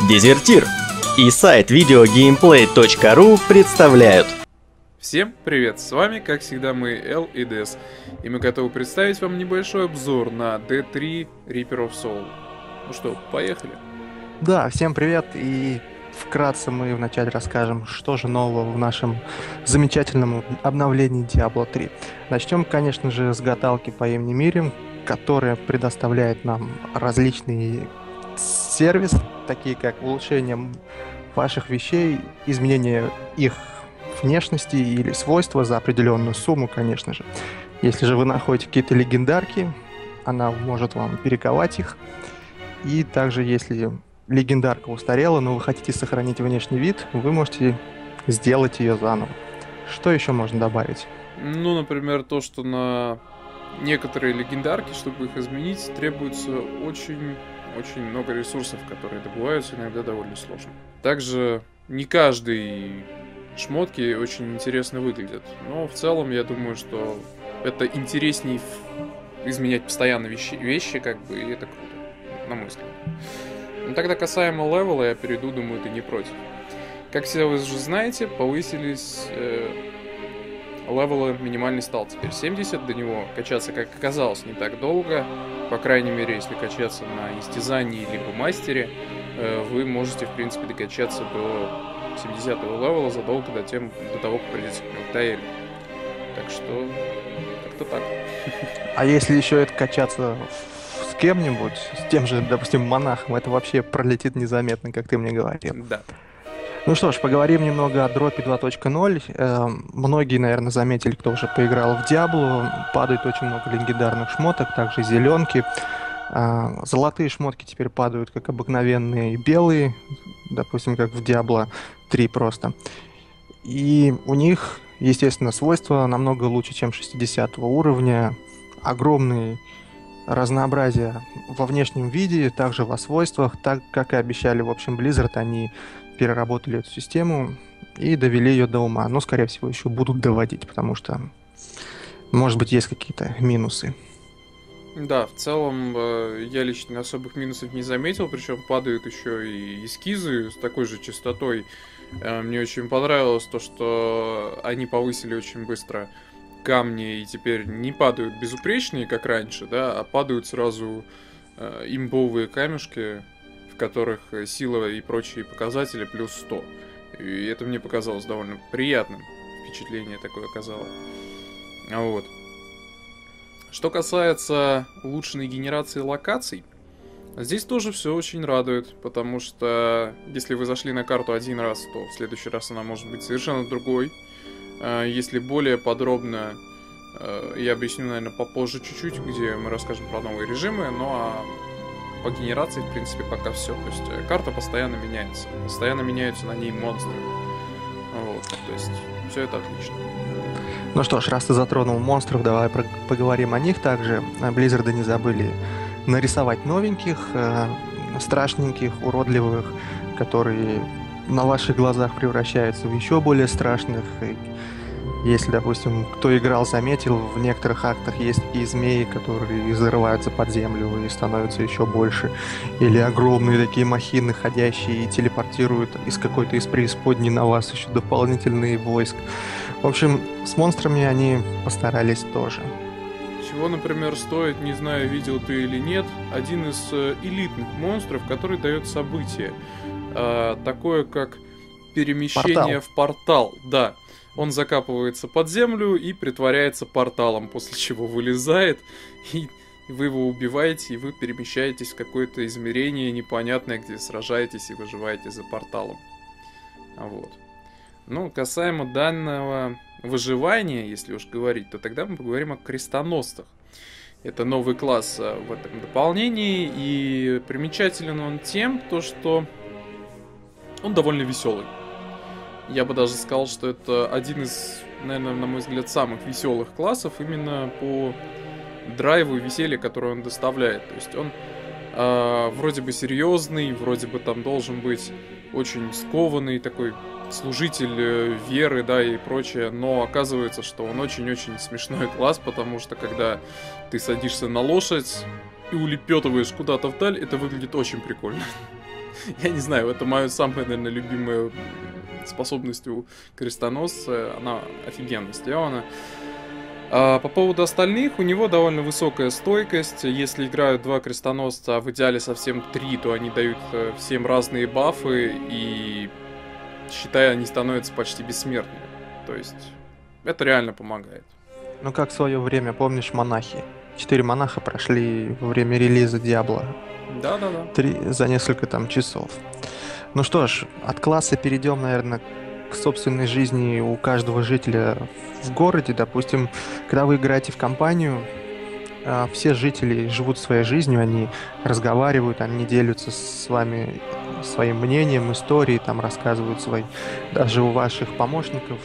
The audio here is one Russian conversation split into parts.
Дезертир и сайт videogameplay.ru представляют. Всем привет, с вами, как всегда, мы Эл и Дес, и мы готовы представить вам небольшой обзор на D3 Reaper of Soul. Ну что, поехали? Да, всем привет, и вкратце мы вначале расскажем, что же нового в нашем замечательном обновлении Diablo 3. Начнем, конечно же, с гадалки по имени Мирим, которая предоставляет нам различные сервисы, такие как улучшение ваших вещей, изменение их внешности или свойства за определенную сумму, конечно же. Если же вы находите какие-то легендарки, она может вам перековать их. И также, если легендарка устарела, но вы хотите сохранить внешний вид, вы можете сделать ее заново. Что еще можно добавить? Ну, например, то, что на некоторые легендарки, чтобы их изменить, требуется очень много ресурсов, которые добываются иногда довольно сложно. Также не каждый шмотки очень интересно выглядят, но в целом я думаю, что это интересней изменять постоянно вещи, как бы, и это круто, на мой взгляд. Но тогда касаемо левела, я перейду, думаю, ты не против. Как все вы уже знаете, повысились левелы, минимальный стал теперь 70, до него качаться, как оказалось, не так долго. По крайней мере, если качаться на истязании либо мастере, вы можете, в принципе, докачаться до 70-го левела задолго до того, как придете к Таэлю. Так что, как-то так. А если еще это качаться с кем-нибудь, с тем же, допустим, монахом, это вообще пролетит незаметно, как ты мне говорил. Да. Ну что ж, поговорим немного о дропе 2.0. Многие, наверное, заметили, кто уже поиграл в Diablo. Падает очень много легендарных шмоток, также зеленки. Золотые шмотки теперь падают как обыкновенные белые, допустим, как в Diablo 3 просто. И у них, естественно, свойства намного лучше, чем 60 уровня. Огромные разнообразие во внешнем виде, также во свойствах. Так, как и обещали, в общем, Blizzard, они переработали эту систему и довели ее до ума. Но, скорее всего, еще будут доводить, потому что, может быть, есть какие-то минусы. Да, в целом я лично особых минусов не заметил, причем падают еще и эскизы с такой же частотой. Мне очень понравилось то, что они повысили очень быстро камни и теперь не падают безупречные, как раньше, да, а падают сразу имбовые камешки, в которых сила и прочие показатели плюс 100. И это мне показалось довольно приятным. Впечатление такое оказало. Вот. Что касается улучшенной генерации локаций, здесь тоже все очень радует, потому что если вы зашли на карту один раз, то в следующий раз она может быть совершенно другой. Если более подробно, я объясню, наверное, попозже чуть-чуть, где мы расскажем про новые режимы, ну а по генерации, в принципе, пока все. То есть карта постоянно меняются на ней монстры. Вот, то есть все это отлично. Ну что ж, раз ты затронул монстров, давай поговорим о них также. Blizzard не забыли нарисовать новеньких, страшненьких, уродливых, которые на ваших глазах превращаются в еще более страшных. Если, допустим, кто играл, заметил, в некоторых актах есть такие змеи, которые зарываются под землю и становятся еще больше. Или огромные такие махины, ходящие и телепортируют из какой-то из преисподней на вас еще дополнительные войск. В общем, с монстрами они постарались тоже. Чего, например, стоит, не знаю, видел ты или нет, один из элитных монстров, который дает событие. Такое, как перемещение в портал. Да. Он закапывается под землю и притворяется порталом, после чего вылезает, и вы его убиваете, и вы перемещаетесь в какое-то измерение непонятное, где сражаетесь и выживаете за порталом. Вот. Ну, касаемо данного выживания, если уж говорить, то тогда мы поговорим о крестоносцах. Это новый класс в этом дополнении, и примечателен он тем, что он довольно веселый. Я бы даже сказал, что это один из, наверное, на мой взгляд, самых веселых классов именно по драйву и веселью, которое он доставляет. То есть он вроде бы серьезный, вроде бы там должен быть очень скованный такой служитель веры, да, и прочее, но оказывается, что он очень-очень смешной класс, потому что когда ты садишься на лошадь и улепетываешь куда-то вдаль, это выглядит очень прикольно. Я не знаю, это моя самая, наверное, любимая способность у крестоносца. Она офигенно сделана. А по поводу остальных, у него довольно высокая стойкость. Если играют два крестоносца, а в идеале совсем три, то они дают всем разные бафы, и, считай, они становятся почти бессмертными. То есть, это реально помогает. Ну, как в свое время, помнишь, монахи? 4 монаха прошли во время релиза Диабло. Да-да-да. 3 за несколько там часов. Ну что ж, от класса перейдем, наверное, к собственной жизни у каждого жителя в городе. Допустим, когда вы играете в компанию, все жители живут своей жизнью, они разговаривают, они делятся с вами своим мнением, историей, там рассказывают свои. Даже у ваших помощников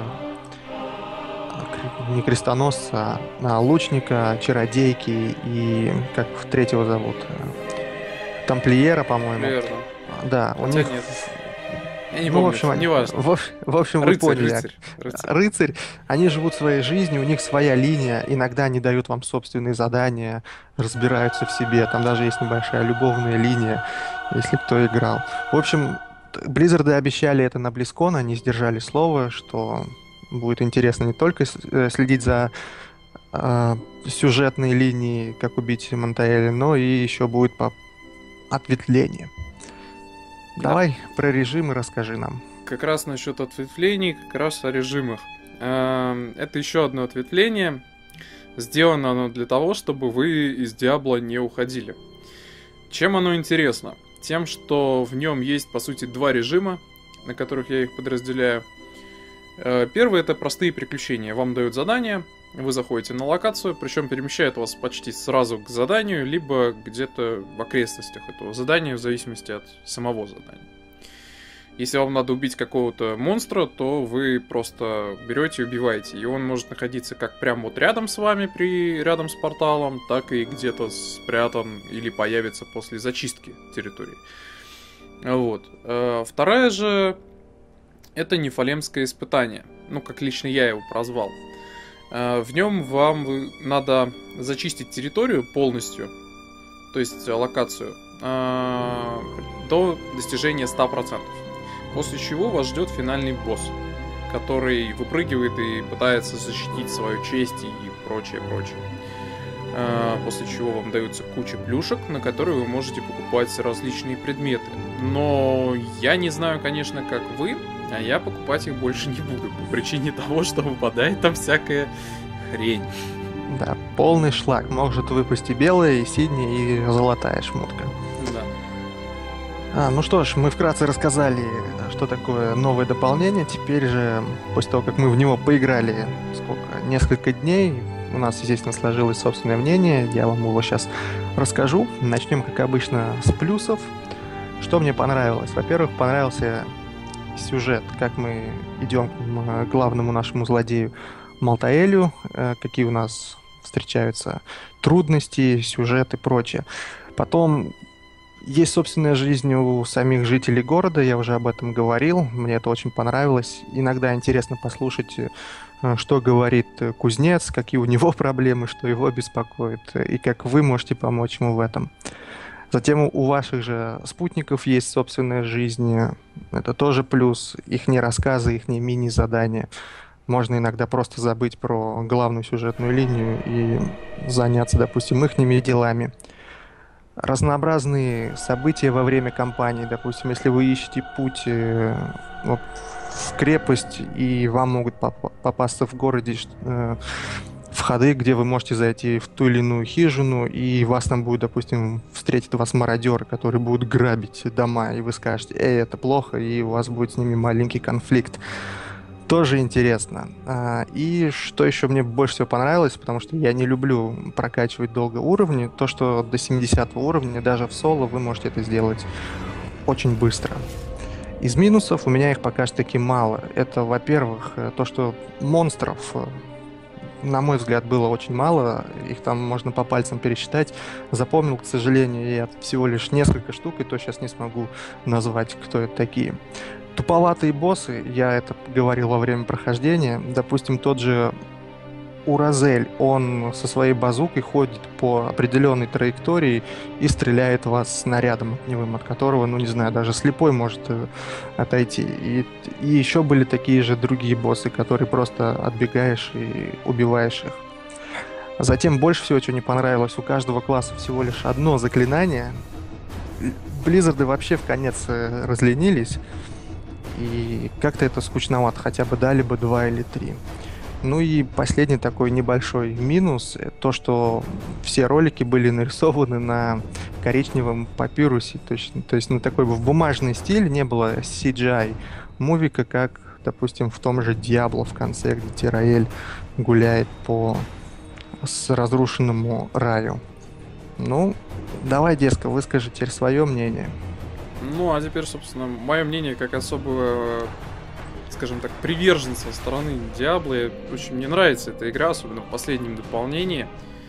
не крестоносца, а лучника, чародейки и как третьего зовут? Тамплиера, по-моему. Верно. Да, у Хотя них. нет. Я не Ну, в помню, общем, не важно. в общем, вы Рыцарь, поняли. рыцарь. Рыцарь, они живут своей жизнью, у них своя линия, иногда они дают вам собственные задания, разбираются в себе, там даже есть небольшая любовная линия, если кто играл. В общем, Blizzard обещали это на BlizzCon, они сдержали слово, что будет интересно не только следить за сюжетной линией, как убить Монтаэля, но и еще будет по ответвление. Давай про режимы расскажи нам. Как раз насчет ответвлений, как раз о режимах. Это еще одно ответвление. Сделано оно для того, чтобы вы из Диабло не уходили. Чем оно интересно? Тем, что в нем есть, по сути, два режима, на которых я их подразделяю. Первый — это простые приключения. Вам дают задание, вы заходите на локацию, причем перемещает вас почти сразу к заданию, либо где-то в окрестностях этого задания, в зависимости от самого задания. Если вам надо убить какого-то монстра, то вы просто берете и убиваете. И он может находиться как прямо вот рядом с вами, рядом с порталом, так и где-то спрятан или появится после зачистки территории. Вот. Вторая же — это Нефалемское испытание. Ну, как лично я его прозвал. В нем вам надо зачистить территорию полностью, то есть локацию, до достижения 100%. После чего вас ждет финальный босс, который выпрыгивает и пытается защитить свою честь и прочее. После чего вам дается куча плюшек, на которые вы можете покупать различные предметы. Но я не знаю, конечно, как вы, а я покупать их больше не буду, по причине того, что выпадает там всякая хрень. Да, полный шлак. Может выпасть и белая, и синяя, и золотая шмотка. Да. Ну что ж, мы вкратце рассказали, что такое новое дополнение. Теперь же, после того, как мы в него поиграли, несколько дней, у нас, естественно, сложилось собственное мнение. Я вам его сейчас расскажу. Начнем, как обычно, с плюсов. Что мне понравилось? Во-первых, понравился сюжет, как мы идем к главному нашему злодею Малтаэлю, какие у нас встречаются трудности, сюжет и прочее. Потом есть собственная жизнь у самих жителей города, я уже об этом говорил, мне это очень понравилось. Иногда интересно послушать, что говорит кузнец, какие у него проблемы, что его беспокоит, и как вы можете помочь ему в этом. Затем у ваших же спутников есть собственная жизнь, это тоже плюс, их рассказы, их мини-задания. Можно иногда просто забыть про главную сюжетную линию и заняться, допустим, ихними делами. Разнообразные события во время кампании. Допустим, если вы ищете путь в крепость, и вам могут попасться в городе входы, где вы можете зайти в ту или иную хижину, и вас там будет, допустим, встретит вас мародеры, которые будут грабить дома, и вы скажете: «Эй, это плохо», и у вас будет с ними маленький конфликт. Тоже интересно. И что еще мне больше всего понравилось, потому что я не люблю прокачивать долго уровни, то, что до 70 уровня, даже в соло, вы можете это сделать очень быстро. Из минусов у меня их пока что таки мало. Это, во-первых, то, что монстров, на мой взгляд, было очень мало. Их там можно по пальцам пересчитать. Запомнил, к сожалению, я всего лишь несколько штук, и то сейчас не смогу назвать, кто это такие. Туповатые боссы, я это говорил во время прохождения. Допустим, тот же Уразель, он со своей базукой ходит по определенной траектории и стреляет в вас снарядом огневым, от которого, ну не знаю, даже слепой может отойти. И еще были такие же другие боссы, которые просто отбегаешь и убиваешь их. Затем больше всего, что не понравилось, у каждого класса всего лишь одно заклинание. Близзарды вообще в конец разленились, и как-то это скучновато, хотя бы дали бы 2 или 3. Ну и последний такой небольшой минус, то, что все ролики были нарисованы на коричневом папирусе, точно, то есть на такой в бумажный стиль, не было CGI мувика, как, допустим, в том же Diablo в конце, где Тираэль гуляет по разрушенному раю. Ну, давай, Деска, выскажи теперь свое мнение. Ну, а теперь, собственно, мое мнение как особого, скажем так, приверженца со стороны Диабло. Очень мне нравится эта игра, особенно в последнем дополнении.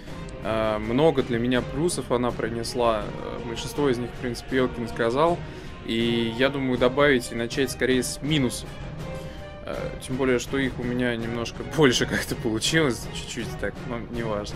Много для меня плюсов она принесла. Большинство из них, в принципе, Елкин сказал. И я думаю добавить и начать скорее с минусов. Тем более, что их у меня немножко больше как-то получилось. Чуть-чуть так, но неважно.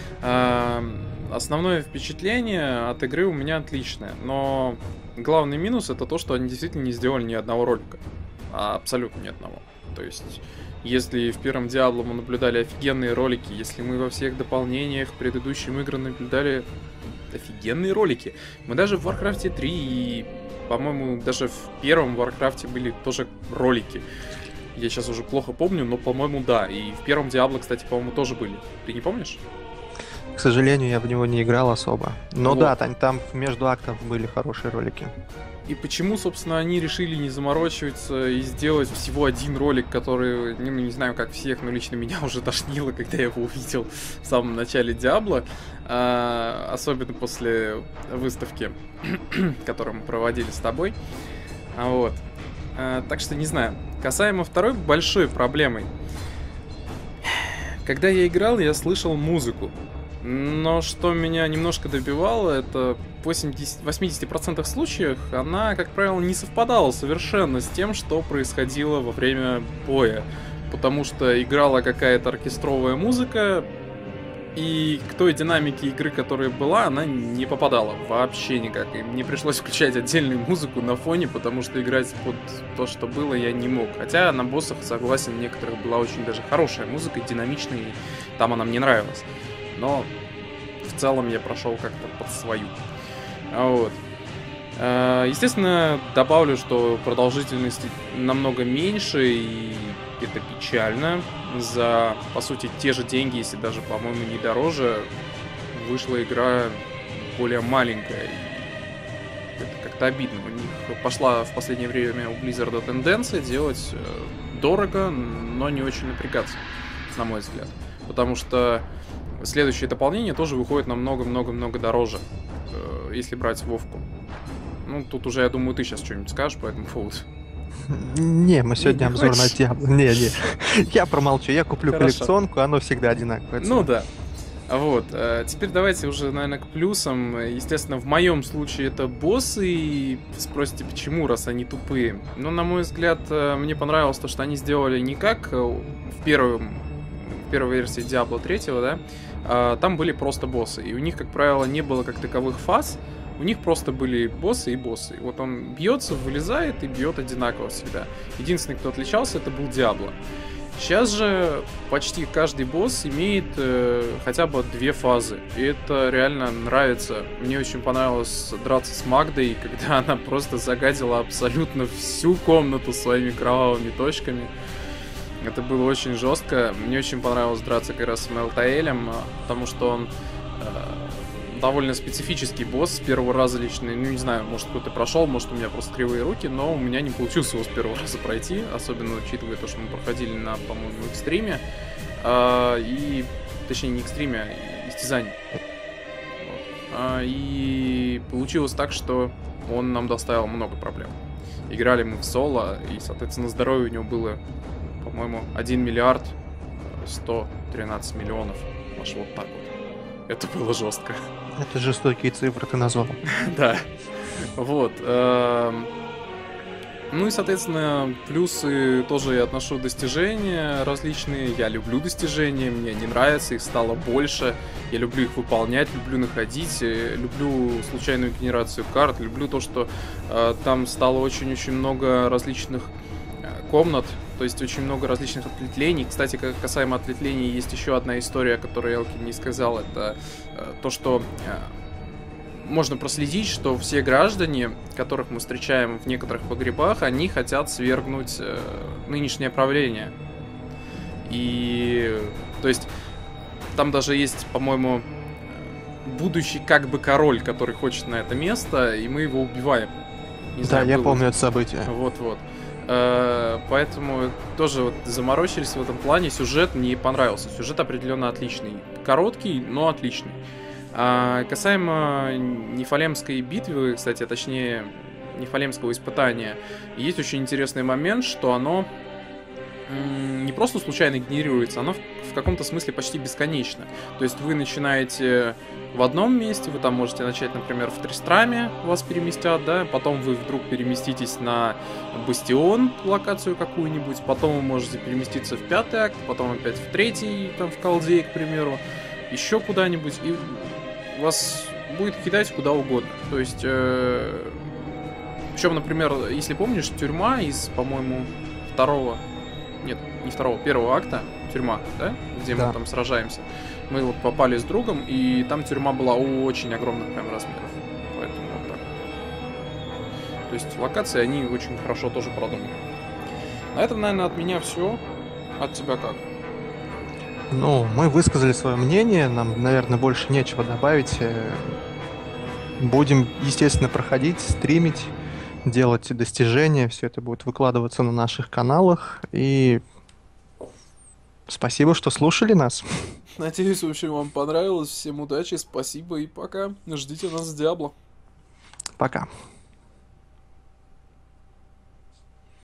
Основное впечатление от игры у меня отличное. Но главный минус — это то, что они действительно не сделали ни одного ролика. Абсолютно ни одного. То есть, если в первом Diablo мы наблюдали офигенные ролики, если мы во всех дополнениях к предыдущим играм наблюдали офигенные ролики, мы даже в Warcraft 3 и, по-моему, даже в первом Warcraft были тоже ролики. Я сейчас уже плохо помню, но, по-моему, да. И в первом Diablo, кстати, по-моему, тоже были. Ты не помнишь? К сожалению, я в него не играл особо. Но Вот. да, там между актов были хорошие ролики. И почему, собственно, они решили не заморачиваться и сделать всего один ролик, который, ну, не знаю, как всех, но лично меня уже тошнило, когда я его увидел в самом начале Диабло, особенно после выставки, которую мы проводили с тобой. Вот. Так что не знаю. Касаемо второй большой проблемой. Когда я играл, я слышал музыку. Но что меня немножко добивало, это в 80% случаев она, как правило, не совпадала совершенно с тем, что происходило во время боя. Потому что играла какая-то оркестровая музыка, и к той динамике игры, которая была, она не попадала вообще никак. И мне пришлось включать отдельную музыку на фоне, потому что играть под то, что было, я не мог. Хотя на боссах, согласен, в некоторых была очень даже хорошая музыка, динамичная, и там она мне нравилась. Но в целом я прошел как-то под свою. Вот. Естественно, добавлю, что продолжительность намного меньше, и это печально. За, по сути, те же деньги, если даже, по-моему, не дороже, вышла игра более маленькая. И это как-то обидно. У них пошла в последнее время у Blizzard тенденция делать дорого, но не очень напрягаться, на мой взгляд. Потому что следующее дополнение тоже выходит намного-много-много дороже, если брать Вовку. Ну, тут уже, я думаю, ты сейчас что-нибудь скажешь по этому поводу. Не, мы сегодня Не обзор на хочешь? Diablo. Не. Я промолчу, я куплю Хорошо. коллекционку, оно всегда одинаковое. Ну да. Вот. Теперь давайте уже, наверное, к плюсам. Естественно, в моем случае это боссы. И спросите, почему, раз они тупые. Ну, на мой взгляд, мне понравилось то, что они сделали не как в первой версии Diablo 3, да? Там были просто боссы. И у них, как правило, не было как таковых фаз. У них просто были боссы и боссы. Вот он бьется, вылезает и бьет одинаково всегда. Единственный, кто отличался, это был Диабло. Сейчас же почти каждый босс имеет хотя бы 2 фазы. И это реально нравится. Мне очень понравилось драться с Магдой, когда она просто загадила абсолютно всю комнату своими кровавыми точками. Это было очень жестко. Мне очень понравилось драться как раз с Мелтаэлем, потому что он довольно специфический босс с первого раза лично. Ну, не знаю, может кто-то прошел, может у меня просто кривые руки, но у меня не получилось его с первого раза пройти, особенно учитывая то, что мы проходили на, по-моему, экстриме. И, точнее, не экстриме, а истязании. Вот. И получилось так, что он нам доставил много проблем. Играли мы в соло, и, соответственно, здоровье у него было, по-моему, 1 миллиард 113 миллионов. Аж вот так вот. Это было жестко. Это жестокие цифры ты назвал. Да. Вот. Ну и, соответственно, плюсы тоже я отношу достижения различные. Я люблю достижения, мне они нравятся, их стало больше. Я люблю их выполнять, люблю находить, люблю случайную генерацию карт, люблю то, что там стало очень-очень много различных комнат, то есть очень много различных ответвлений. Кстати, касаемо ответвлений, есть еще одна история, которую Элкин не сказал. Это то, что можно проследить, что все граждане, которых мы встречаем в некоторых погребах, они хотят свергнуть нынешнее правление. И, то есть, там даже есть, по-моему, будущий как бы король, который хочет на это место, и мы его убиваем. Не знаю, я помню это событие. Вот-вот. Поэтому тоже вот заморочились в этом плане. Сюжет мне понравился. Сюжет определенно отличный. Короткий, но отличный. Касаемо Нефалемской битвы, кстати, точнее, Нефалемского испытания, есть очень интересный момент, что оно не просто случайно генерируется, оно в каком-то смысле почти бесконечно. То есть вы начинаете в одном месте, вы там можете начать, например, в Тристраме, вас переместят, да, потом вы вдруг переместитесь на Бастион, локацию какую-нибудь, потом вы можете переместиться в 5-й акт, потом опять в 3-й, там, в Колдей, к примеру, еще куда-нибудь, и вас будет кидать куда угодно. То есть, причем, например, если помнишь, тюрьма из, по-моему, первого акта, тюрьма, да, где мы там сражаемся. Мы вот попали с другом, и там тюрьма была очень огромных прям размеров. Поэтому вот так. То есть локации, они очень хорошо тоже продуманы. На этом, наверное, от меня все. От тебя как? Ну, мы высказали свое мнение, нам, наверное, больше нечего добавить. Будем, естественно, проходить, стримить, делать достижения, все это будет выкладываться на наших каналах, и спасибо, что слушали нас. Надеюсь, в общем, вам понравилось. Всем удачи, спасибо и пока. Ждите нас в Диабло. Пока.